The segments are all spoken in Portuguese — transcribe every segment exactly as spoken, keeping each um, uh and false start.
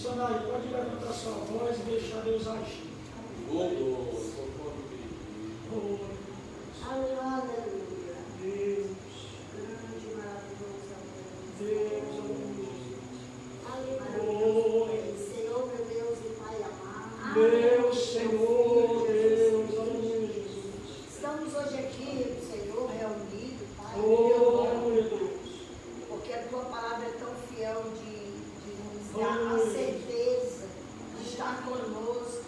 Missionário, pode levantar sua voz e deixar Deus agir. Oh, oh, aleluia. Deus. Grande, maravilhoso amor. Deus, Aleluia. Senhor, meu Deus e Pai amado. meu Senhor, Deus, aleluia, Jesus. Estamos hoje aqui, Senhor, reunidos, Pai, Oh, meu Deus. porque a Tua palavra é tão fiel de, de nos dar a certeza de estar conosco,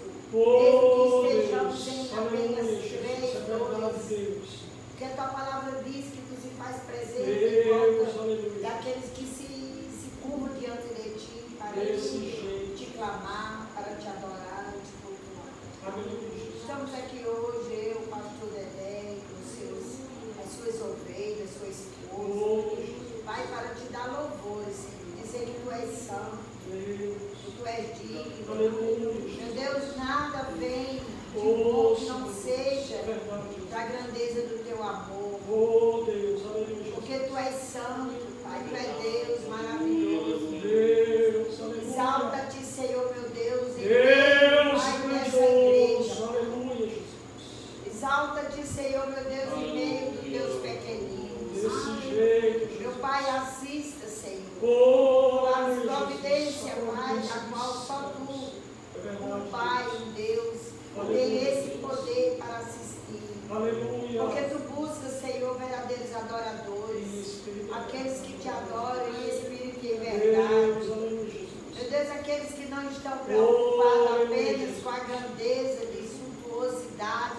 Oh, mesmo que estejamos Deus, em apenas aleluia, Jesus, três, é verdade, dois. Deus. Porque a Tua palavra diz que Tu se faz presente em Deus, volta aleluia. daqueles que se, se curvam diante de Ti para Desse te, jeito. te clamar, para te adorar, te cultuar. Aleluia, Jesus. Estamos aqui hoje, eu, o pastor Dedé, com seus, as suas ovelhas, sua esposa. Oh, Jesus. Pai, para te dar louvores, Senhor, dizer que Tu és santo, Deus. que Tu és digno. Aleluia, Meu Deus, nada vem de Oh, bom que não Senhor. seja É verdade, da Jesus. grandeza do Teu amor. Oh, Deus, aleluia, Jesus. Porque Tu és santo, Pai, Tu és Deus maravilhoso. Deus, aleluia. Exalta-te, Senhor, meu Deus, em Deus, Pai, nessa igreja. grandioso, aleluia, Jesus. Exalta-te, Senhor, meu Deus, em meio dos Teus pequeninos. Desse jeito, Meu Jesus. Pai, assista, Senhor. Oh, As aleluia, providências, Jesus. Pai, a qual só Tu, É um verdade, Pai, um Deus, tem esse poder para assistir. aleluia. Porque Tu buscas, Senhor, verdadeiros adoradores, aqueles que Te adoram em espírito e em Deus, verdade. aleluia, Jesus. Meu Deus, aqueles que não estão preocupados Oh, apenas com a grandeza de suntuosidade,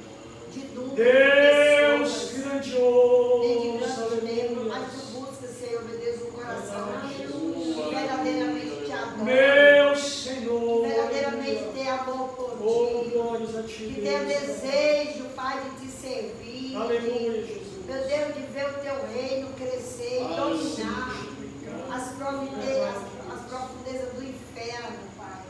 de, de número de Deus, pessoas, nem de grandioso, grande membro, aleluia. mas Tu buscas, Senhor, meu Deus, um coração Verdade, que verdadeiramente Te adora, Meu que Senhor, verdadeiramente tem amor por oh, Ti, glórias a Ti, que Deus. tem desejo, Pai, de Te servir, Aleluia, de, Jesus. meu Deus, de ver o Teu reino crescer e dominar as profundezas, as profundezas do inferno, Pai.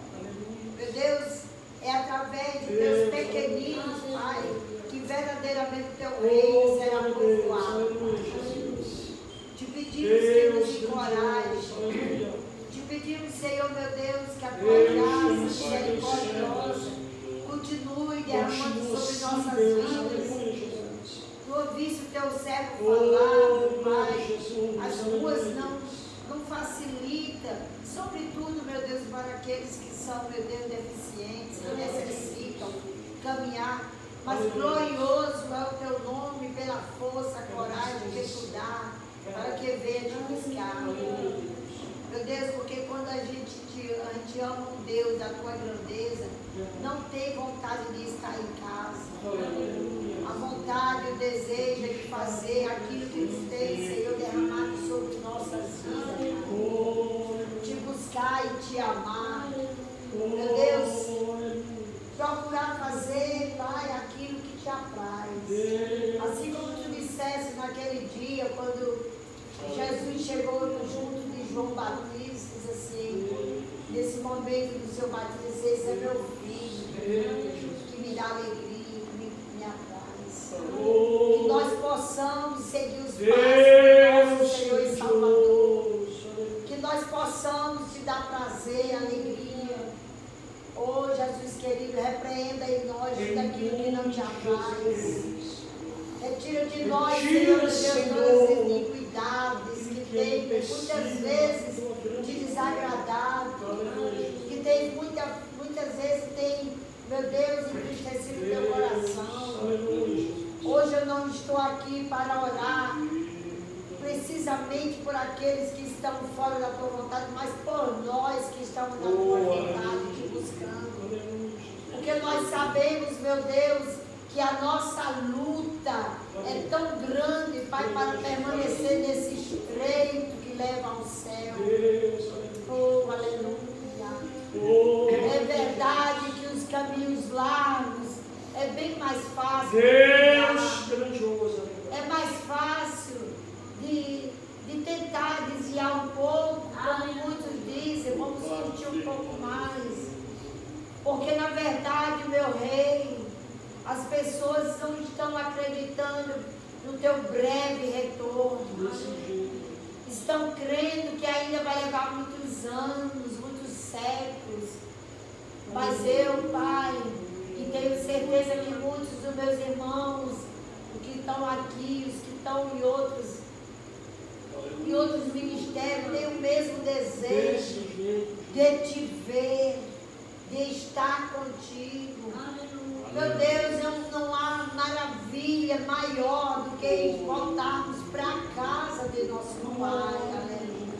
Meu Deus, é através de Teus pequeninos, Pai, que verdadeiramente o Teu reino será Deus, povoado. aleluia, Jesus. Te pedimos que nos Deus, encoraje. aleluia. Te pedimos, Senhor, meu Deus, que a Tua Deus, graça Deus, misericordiosa continue derramando Continua sobre sim, nossas Deus, vidas. aleluia, Jesus. Tu ouviste o Teu servo Oh, falar, glória, Pai. Jesus, As aleluia. ruas não, não facilita, sobretudo, meu Deus, para aqueles que são, meu Deus, deficientes, que necessitam caminhar. Mas glorioso é o Teu nome pela força, a coragem que Tu dá, para que venha te buscar. Meu Deus, porque quando a gente, te, a gente ama um Deus da Tua grandeza, não tem vontade de estar em casa. A vontade, o desejo é de fazer aquilo que Tu tens, Senhor, derramado sobre nossas vidas. Te buscar e Te amar. Meu Deus, procurar fazer, Pai, aquilo que Te apraz. Assim como Tu disseste naquele dia, quando Jesus chegou junto de João Batista, diz assim, nesse momento do seu batismo, esse é meu filho, que me dá alegria, que me, me apraz. Que nós possamos seguir os passos do nosso Senhor e Salvador. Que nós possamos Te dar prazer, alegria. Oh, Jesus querido, repreenda em nós tudo aquilo que não Te apraz. Retira de nós, Senhor, Deus, todas as iniquidades que tem muitas vezes Te desagradado, que tem muita, muitas vezes tem, meu Deus, entristecido o Teu coração. Hoje eu não estou aqui para orar precisamente por aqueles que estão fora da Tua vontade, mas por nós que estamos na Tua vontade, Te buscando. Porque nós sabemos, meu Deus, que a nossa luta é tão grande, Pai, para permanecer nesse estreito que leva ao céu. Oh, aleluia. É verdade que os caminhos largos é bem mais fácil. Deus grandioso. É mais fácil de, de tentar desviar um pouco, como muitos dizem, vamos curtir um pouco mais. Porque na verdade, meu rei, as pessoas não estão acreditando no Teu breve retorno. Estão crendo que ainda vai levar muitos anos, muitos séculos. Mas eu, Pai, e tenho certeza que muitos dos meus irmãos, os que estão aqui, os que estão em outros, em outros ministérios, têm o mesmo desejo de te ver, de estar contigo. Meu Deus, não, não há maravilha maior do que voltarmos para a casa de nosso Pai. Aleluia.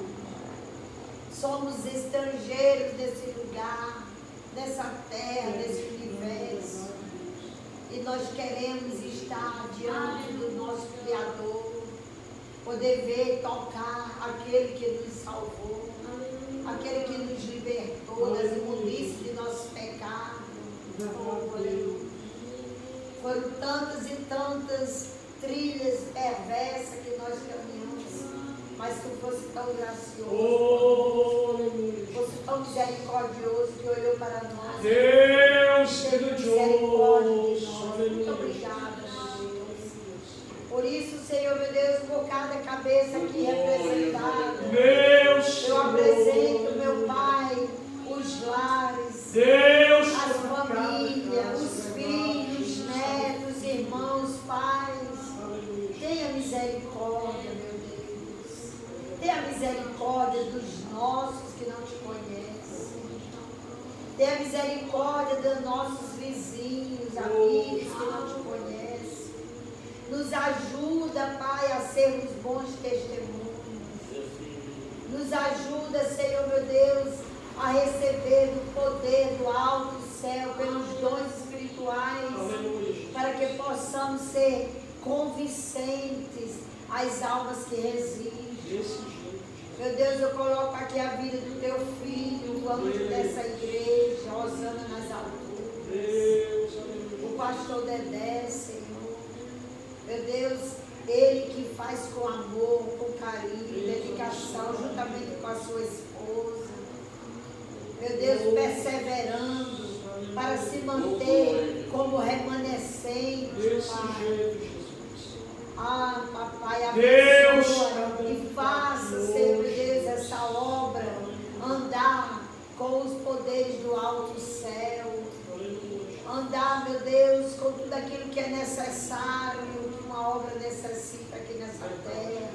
Somos estrangeiros desse lugar, dessa terra, desse universo. E nós queremos estar diante do nosso Criador, poder ver e tocar aquele que nos salvou, aquele que nos libertou das imundícias de nossos pecados. Oh, aleluia. Foram tantas e tantas trilhas perversas que nós caminhamos, mas tu fosse tão gracioso, fosse tão misericordioso que olhou para nós. Deus teve misericórdia de nós. Muito obrigada, Deus. Por isso, Senhor, meu Deus, por cada cabeça aqui representada, Deus, eu apresento, meu Pai, os lares, Deus, as famílias, os filhos, netos, irmãos, pais. Tenha misericórdia, meu Deus. Tenha misericórdia dos nossos que não te conhecem. Tenha misericórdia dos nossos vizinhos, amigos que não te conhecem. Nos ajuda, Pai, a sermos bons testemunhos. Nos ajuda, Senhor, meu Deus, a receber do poder do alto céu, pelos dons espirituais, para que possamos ser convincentes às almas que resistem. Meu Deus, eu coloco aqui a vida do teu filho, o âmbito dessa igreja, Osana nas alturas, o pastor Dedé, Senhor. Meu Deus, ele que faz com amor, com carinho, dedicação, juntamente com a sua esposa. Meu Deus, perseverando para se manter como remanescente, Pai. Ah, Papai, abençoa e faça, Senhor Deus, essa obra andar com os poderes do alto céu. Andar, meu Deus, com tudo aquilo que é necessário, que uma obra necessita aqui nessa terra.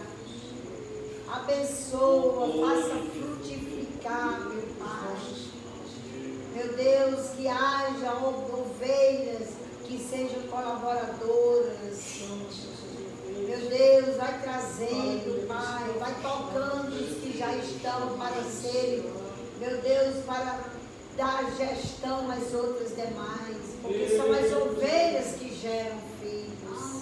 Abençoa, faça frutificar, meu Pai. Meu Deus, que haja ovelhas que sejam colaboradoras. Meu Deus, vai trazendo, Pai, vai tocando os que já estão para serem, meu Deus, para dar gestão às outras demais, porque são as ovelhas que geram filhos.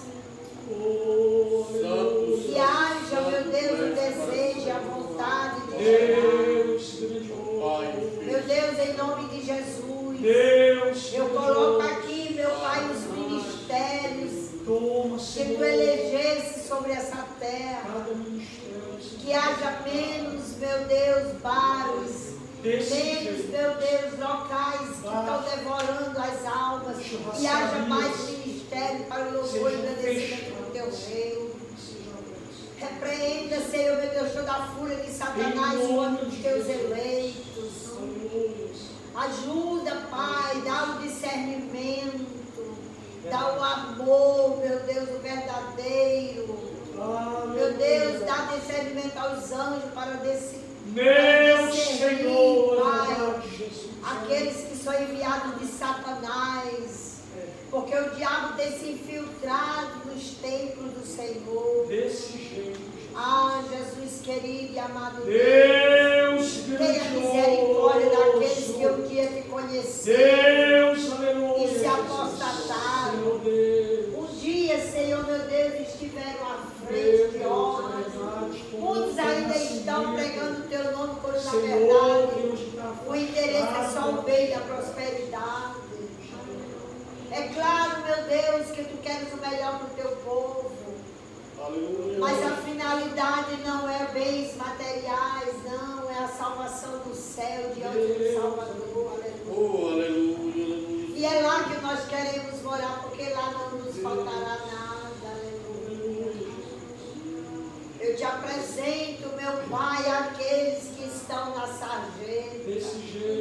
Que haja, meu Deus, o desejo e a vontade de gerar. Meu Deus, em nome de Jesus, eu coloco aqui, meu Pai, os ministérios que tu elegesse sobre essa terra, que haja menos, meu Deus, bares, menos, meu Deus, locais que estão devorando as almas, e haja mais ministério para o louvor e agradecimento do teu reino. Repreenda, Senhor, meu Deus, toda a fúria de Satanás no âmbito dos teus eleitos. Ajuda, Pai, dá o discernimento. Dá o amor, meu Deus, o verdadeiro. Meu Deus, dá discernimento aos anjos para desse, meu discernir, Senhor, Pai, aqueles que são enviados de Satanás. Porque o diabo tem se infiltrado nos templos do Senhor. Desse jeito. Ah, Jesus querido e amado Deus, Deus, tenha misericórdia daqueles que um dia te Deus, conheceram aleluia, e se apostataram. Um dia, Senhor, meu Deus, estiveram à frente de obras. Muitos ainda estão pregando o teu nome, quando na verdade o interesse é só o bem da prosperidade. É claro, meu Deus, que tu queres o melhor para o teu povo. Mas a finalidade não é bens materiais, não, é a salvação do céu diante do Salvador. Aleluia. Oh, aleluia. E é lá que nós queremos morar, porque lá não nos faltará nada. Aleluia. Eu te apresento, meu Pai, aqueles que estão na sarjeta.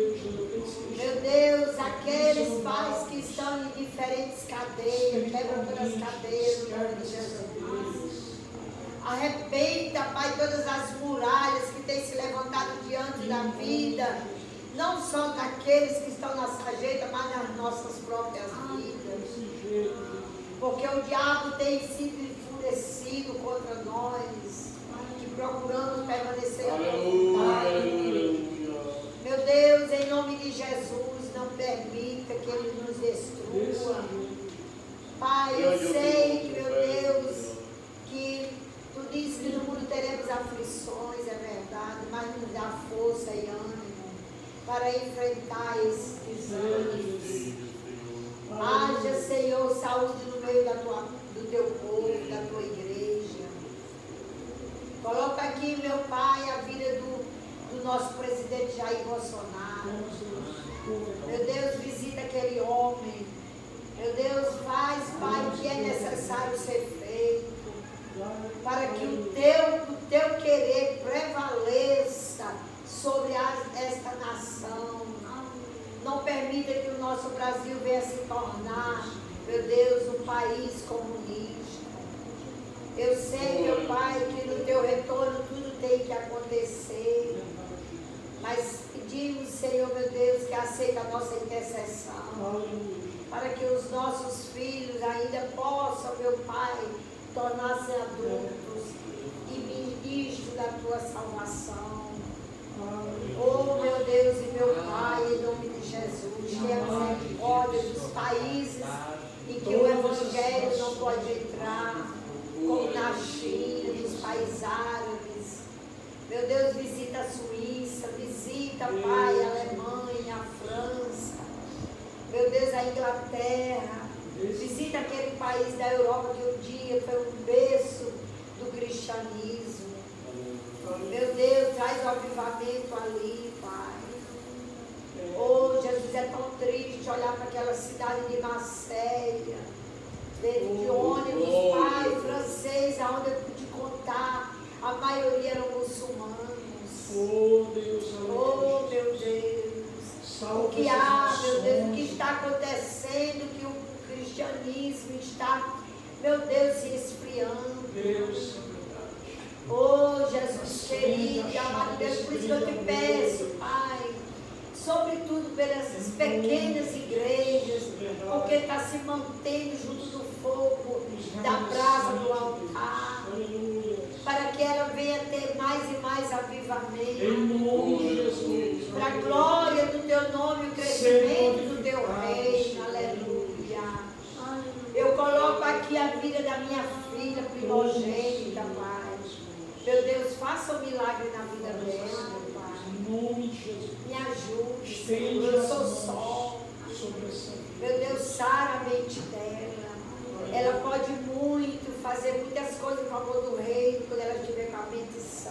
quebra todas as cadeias, no nome de Jesus. Arrebenta, Pai, todas as muralhas que têm se levantado diante da vida, não só daqueles que estão na sarjeta, mas nas nossas próprias vidas. Porque o diabo tem sido enfurecido contra nós, que procuramos permanecer à vontade. Meu Deus, em nome de Jesus, não permita que ele nos destrua. Pai, eu sei que, meu Deus, que tu disse que no mundo teremos aflições, é verdade, mas nos dá força e ânimo para enfrentar esses anos. Haja, Senhor, saúde no meio da tua, do teu povo, da tua igreja. Coloca aqui, meu Pai, a vida do, do nosso presidente Jair Bolsonaro. Meu Deus, visita aquele homem. Meu Deus, faz, Pai, o que é necessário ser feito, para que o teu, o teu querer prevaleça sobre a, esta nação. Não permita que o nosso Brasil venha se tornar, meu Deus, um país comunista. Eu sei, meu Pai, que no teu retorno tudo tem que acontecer. Mas pedimos, Senhor, meu Deus, que aceite a nossa intercessão. Para que os nossos filhos ainda possam, meu Pai, tornar-se adultos e ministros da tua salvação. Oh, meu Deus e meu Pai, em nome de Jesus, tenha misericórdia dos países em que o Evangelho não pode entrar, como na China, nos países árabes. Meu Deus, visita a Suíça, visita, Pai, a Alemanha, a França. Meu Deus, a Inglaterra. Visita aquele país da Europa que um dia foi um berço do cristianismo. Meu Deus, traz o avivamento ali, Pai. Oh, Jesus, é tão triste olhar para aquela cidade de Marselha, dentro de ônibus, Pai, francês, aonde eu pude contar, a maioria eram muçulmanos. Oh, Deus, oh, meu Deus. O que há, meu Deus, o que está acontecendo, que o cristianismo está, meu Deus, se esfriando. Deus, oh, Jesus querido, amado Deus, por isso que eu te peço, Pai, sobretudo pelas pequenas igrejas, porque está se mantendo junto do fogo da brasa do altar, para que ela venha ter mais e mais avivamento, em nome de Jesus, para a glória do teu nome, o crescimento do teu reino, aleluia. Eu coloco aqui a vida da minha filha primogênita, Pai. Meu Deus, faça um milagre na vida dela, meu Pai. em nome de Jesus, Me ajude, estende Senhor, eu as sou mãos só. sobre essa vida. Meu Deus, sara a mente dela. Ela pode muito, fazer muitas coisas em favor do reino, quando ela estiver com a mente sã.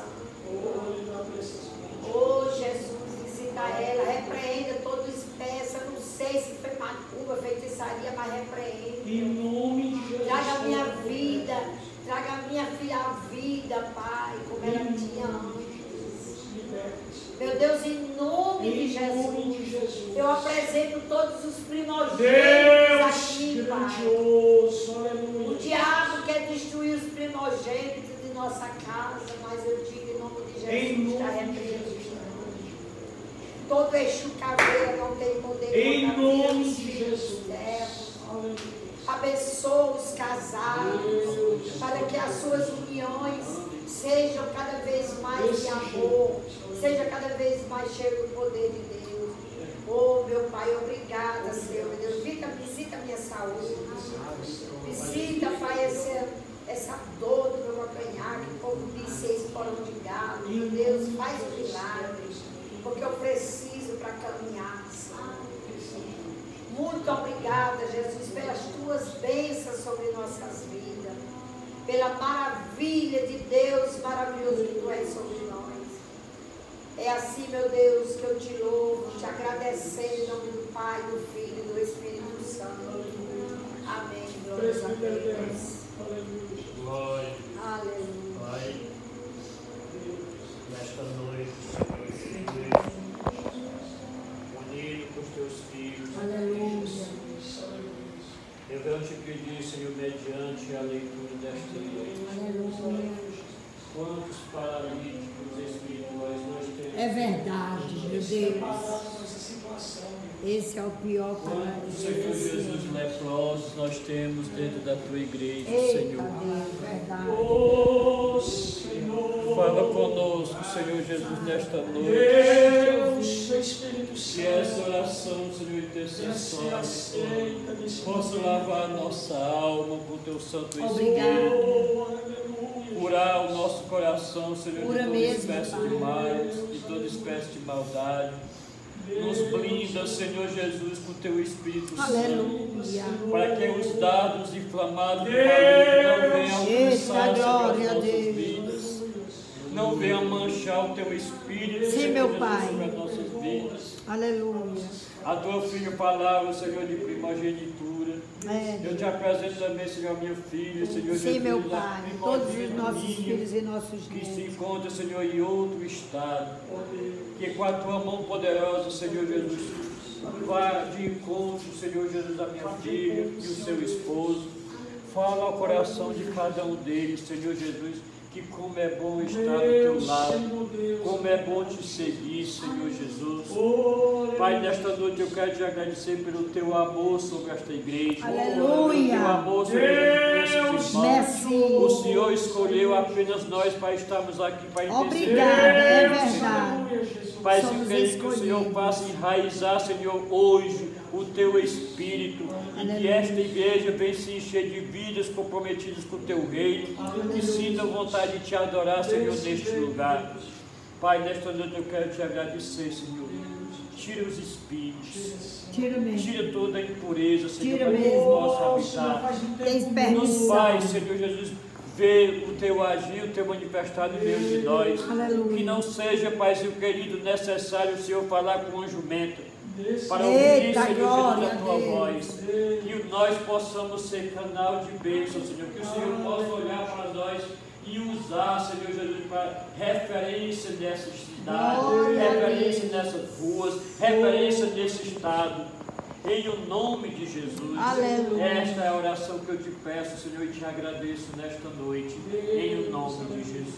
Oh, Jesus, visita ela, repreenda todo espécie. Eu não sei se foi macumba, feitiçaria, mas repreenda. Em nome de Jesus, Traga a minha vida, traga a minha filha à vida, Pai, como ela tinha antes. Meu Deus, em nome de Jesus, eu apresento todos os primogênitos aqui, Pai. O diabo quer destruir os primogênitos de nossa casa, mas eu digo em nome de Jesus, está repreendido. Todo Exu caveira não tem poder em contra nome Deus, de filhos Jesus. ternos. Abençoa os casados, para que as suas uniões sejam cada vez mais de amor, seja cada vez mais cheio do poder de Deus. Oh, meu Pai, obrigada, Senhor, meu Deus. Visita, visita a minha saúde. Visita, Pai, essa, essa dor do meu calcanhar, que o povo diz seis porão de galo. Meu Deus, faz um milagre, porque eu preciso para caminhar, Senhor. Muito obrigada, Jesus, pelas tuas bênçãos sobre nossas vidas, pela maravilha de Deus maravilhoso que tu és sobre nós. É assim, meu Deus, que eu te louvo, te agradecendo em nome do Pai, do Filho e do Espírito Santo. Amém. Glória a Deus. Glória. Aleluia. Pai, nesta noite, Senhor, unido com os teus filhos, Aleluia. eu venho te pedir, Senhor, É verdade, meu Deus. Essa situação. Esse é o pior para Quantos, Senhor Jesus, leprosos nós temos dentro da tua igreja, Eita, Senhor. Deus, verdade. Oh, Senhor. Fala conosco, Senhor Jesus, nesta noite. Deus, seu Espírito Que essa Santo. oração, Senhor, intercessória, possa lavar a nossa alma com teu Santo Obrigado. Espírito. Curar o nosso coração, Senhor, de Cura toda mesmo, espécie Pai. de males, de toda espécie de maldade. Nos blinda, Senhor Jesus, com teu Espírito Aleluia. Santo, para que os dardos inflamados do maligno não venham Eita, alcançar, Senhor, as glória a nossas Deus. vidas. Não venham manchar o teu Espírito, Sim, Senhor meu Jesus, Pai. sobre as nossas vidas. Aleluia. A tua filha falava, Senhor, de primogenitura. É, Eu te apresento também, Senhor, minha filha, Senhor sim, Jesus, meu a Pai. Todos os primogênita nossos minha, filhos e nossos que se netos. encontra, Senhor, em outro estado. Que com a tua mão poderosa, Senhor Jesus, vá de encontro, Senhor Jesus, a minha filha e o seu esposo. Fala ao coração de cada um deles, Senhor Jesus, que como é bom estar do teu lado, como é bom te seguir, Senhor Jesus. Pai, nesta noite eu quero te agradecer pelo teu amor sobre esta igreja. Aleluia. Pelo teu amor sobre esses irmãos. Merci. O Senhor escolheu apenas nós para estarmos aqui para interceder. Obrigada, é verdade. Pai, se Somos creio que o Senhor escolhidos. faça enraizar, Senhor, hoje o teu Espírito e que esta igreja venha se encher de vidas comprometidas com o teu reino, que sintam vontade de te adorar, Senhor, neste lugar. Pai, nesta noite eu quero te agradecer, Senhor. Tira os espíritos, Tira mesmo. tira toda a impureza, Senhor, Tira para que mesmo. possa habitar. Tens Nos permissão. Pai, Senhor Jesus, vê o teu agir, o teu manifestado em meio de nós. Aleluia. Que não seja, Paizinho querido, necessário o Senhor falar com o jumento, para Eita, ouvir, Senhor glória Jesus, a tua a Deus. voz. Que nós possamos ser canal de bênção, Senhor. Que o Senhor possa olhar para nós e usar, Senhor Jesus, para referência nessa cidade, Glória a referência Deus. nessas ruas, referência nesse estado. Em o nome de Jesus. Aleluia. Esta é a oração que eu te peço, Senhor, e te agradeço nesta noite. Em o nome de Jesus.